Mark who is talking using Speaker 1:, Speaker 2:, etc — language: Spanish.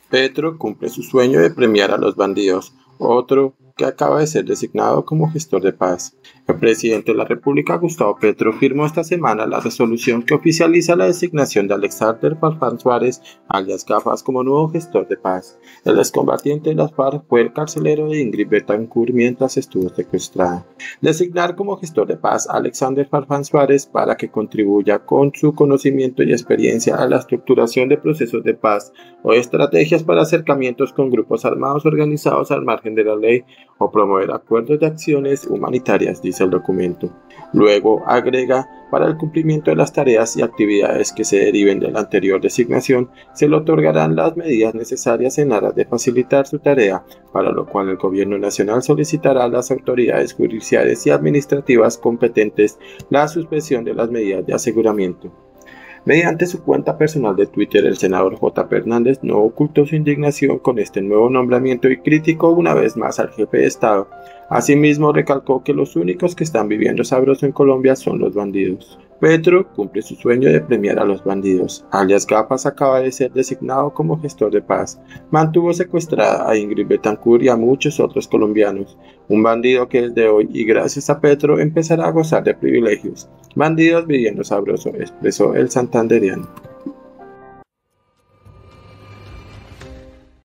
Speaker 1: Petro cumple su sueño de premiar a los bandidos. Otro que acaba de ser designado como gestor de paz. El presidente de la República, Gustavo Petro, firmó esta semana la resolución que oficializa la designación de Alexander Farfán Suárez, alias Gafas, como nuevo gestor de paz. El excombatiente de las FARC fue el carcelero de Ingrid Betancourt mientras estuvo secuestrada. Designar como gestor de paz a Alexander Farfán Suárez para que contribuya con su conocimiento y experiencia a la estructuración de procesos de paz o estrategias para acercamientos con grupos armados organizados al margen de la ley o promover acuerdos de acciones humanitarias, dice el documento. Luego agrega, para el cumplimiento de las tareas y actividades que se deriven de la anterior designación, se le otorgarán las medidas necesarias en aras de facilitar su tarea, para lo cual el Gobierno Nacional solicitará a las autoridades judiciales y administrativas competentes la suspensión de las medidas de aseguramiento. Mediante su cuenta personal de Twitter, el senador J. Hernández no ocultó su indignación con este nuevo nombramiento y criticó una vez más al jefe de Estado. Asimismo, recalcó que los únicos que están viviendo sabroso en Colombia son los bandidos. Petro cumple su sueño de premiar a los bandidos. Alias Gafas acaba de ser designado como gestor de paz. Mantuvo secuestrada a Ingrid Betancourt y a muchos otros colombianos. Un bandido que desde hoy, y gracias a Petro, empezará a gozar de privilegios. Bandidos viviendo sabroso, expresó el santandereano.